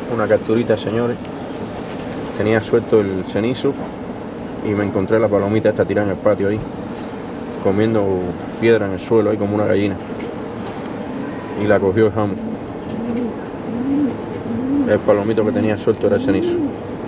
una capturita, señores. Tenía suelto el cenizo y me encontré la palomita esta tirada en el patio ahí, comiendo piedra en el suelo ahí como una gallina. Y la cogió el jamo. El palomito que tenía suelto era el cenizo.